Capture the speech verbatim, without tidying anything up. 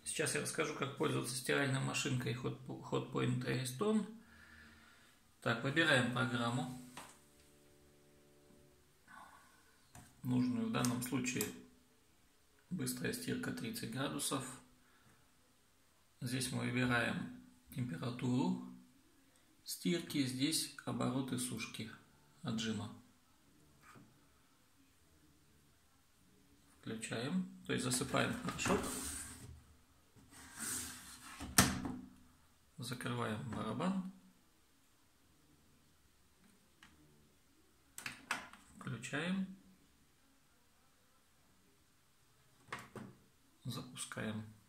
Сейчас я расскажу, как пользоваться стиральной машинкой Hotpoint Airstone. Так, выбираем программу, нужную в данном случае быстрая стирка тридцать градусов. Здесь мы выбираем температуру стирки, здесь обороты сушки, отжима. Включаем, то есть засыпаем порошок, закрываем барабан, включаем, запускаем.